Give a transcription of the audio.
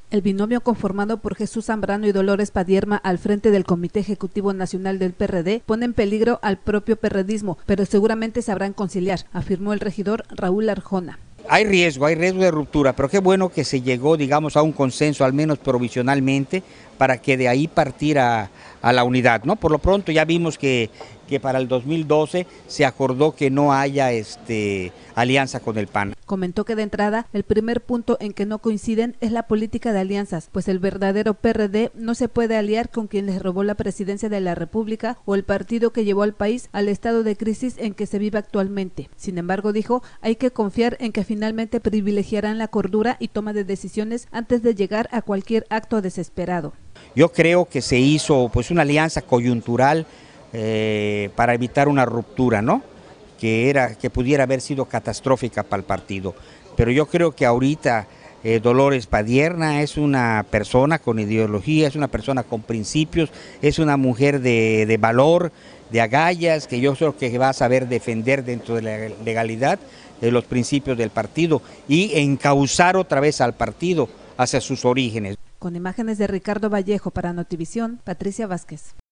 El binomio conformado por Jesús Zambrano y Dolores Padierna al frente del Comité Ejecutivo Nacional del PRD pone en peligro al propio perredismo, pero seguramente sabrán conciliar, afirmó el regidor Raúl Arjona. Hay riesgo de ruptura, pero qué bueno que se llegó, digamos, a un consenso, al menos provisionalmente, para que de ahí partiera a la unidad, ¿no? Por lo pronto ya vimos que para el 2012 se acordó que no haya alianza con el PAN. Comentó que de entrada el primer punto en que no coinciden es la política de alianzas, pues el verdadero PRD no se puede aliar con quien les robó la presidencia de la República o el partido que llevó al país al estado de crisis en que se vive actualmente. Sin embargo, dijo, hay que confiar en que finalmente privilegiarán la cordura y toma de decisiones antes de llegar a cualquier acto desesperado. Yo creo que se hizo pues una alianza coyuntural para evitar una ruptura, ¿no? Que pudiera haber sido catastrófica para el partido. Pero yo creo que ahorita Dolores Padierna es una persona con ideología, es una persona con principios, es una mujer de valor, de agallas, que yo creo que va a saber defender dentro de la legalidad de los principios del partido y encauzar otra vez al partido hacia sus orígenes. Con imágenes de Ricardo Vallejo para Notivisión, Patricia Vázquez.